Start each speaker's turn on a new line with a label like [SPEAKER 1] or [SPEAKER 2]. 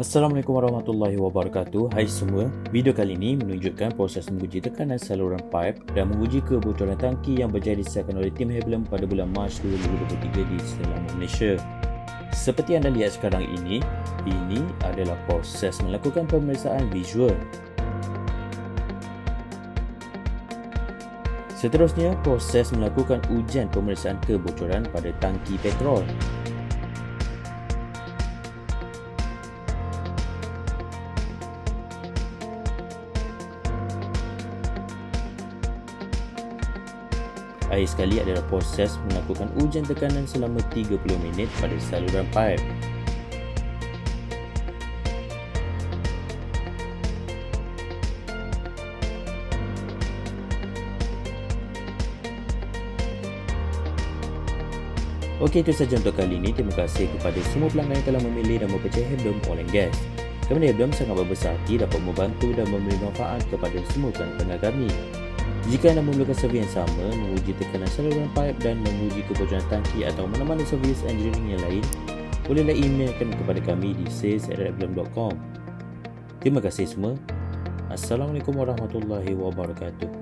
[SPEAKER 1] Assalamualaikum warahmatullahi wabarakatuh. Hai semua, video kali ini menunjukkan proses menguji tekanan saluran pipe dan menguji kebocoran tangki yang berjaya disahkan oleh tim Heblem pada bulan Mac 2023 di Selangor, Malaysia. Seperti anda lihat sekarang ini adalah proses melakukan pemeriksaan visual. Seterusnya, proses melakukan ujian pemeriksaan kebocoran pada tangki petrol. Akhir sekali adalah proses melakukan ujian tekanan selama 30 minit pada saluran pipe. Okey, itu sahaja untuk kali ini. Terima kasih kepada semua pelanggan yang telah memilih dan mempercayai Heblem Oil and Gas. Kami Heblem sangat berbesar hati dapat membantu dan memberi manfaat kepada semua pelanggan kami. Jika anda memerlukan servis yang sama, menguji tekanan saluran pipe dan menguji kebocoran tangki atau mana-mana servis engineering yang lain, bolehlah emailkan kepada kami di sales@heblem.com. Terima kasih semua. Assalamualaikum warahmatullahi wabarakatuh.